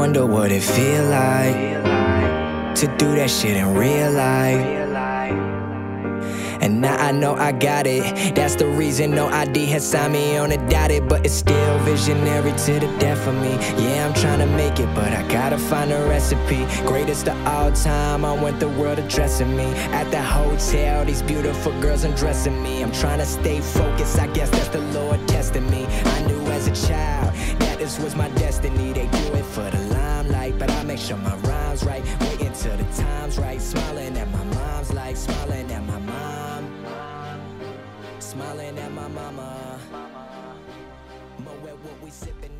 wonder what it feel like to do that shit in real life. And now I know I got it. That's the reason no ID has signed me on a dotted. But it's still visionary to the death of me. Yeah, I'm trying to make it, but I gotta find a recipe. Greatest of all time, I want the world addressing me. At the hotel, these beautiful girls undressing me. I'm trying to stay focused, I guess that's the Lord testing me. I knew as a child that this was my destiny. They do it for the limelight, but I make sure my rhyme's right. Waiting till the time's right. Smiling at my mom's like smiling at my mom. Smiling at my mama. Moet what we sipping